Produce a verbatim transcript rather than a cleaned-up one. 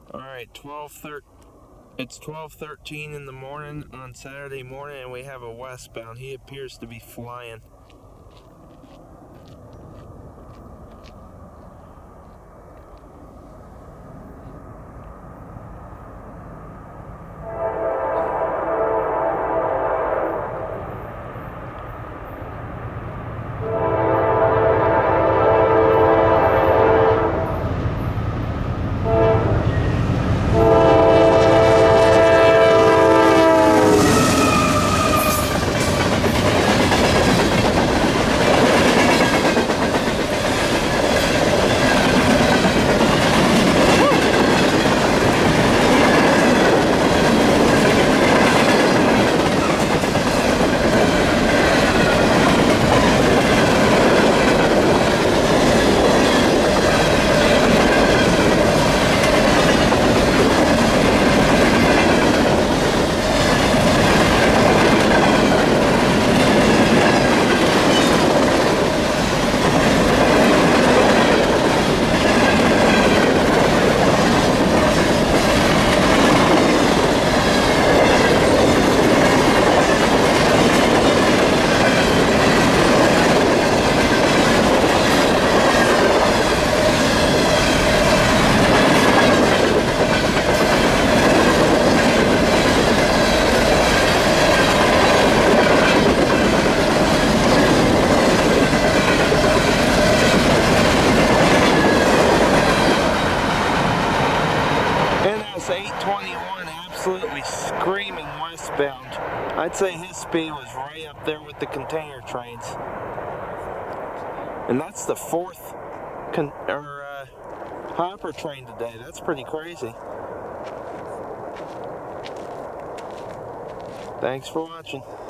Alright, twelve thirty. It's twelve thirteen in the morning on Saturday morning, and we have a westbound. He appears to be flying. eight twenty-one, absolutely screaming westbound. I'd say his speed was right up there with the container trains. And that's the fourth con or, uh, hopper train today. That's pretty crazy. Thanks for watching.